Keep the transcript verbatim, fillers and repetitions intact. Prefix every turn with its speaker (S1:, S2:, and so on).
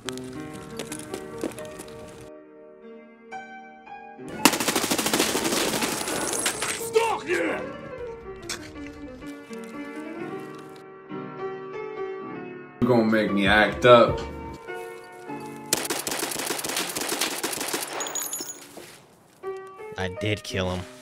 S1: You're gonna make me act up.
S2: I did kill him.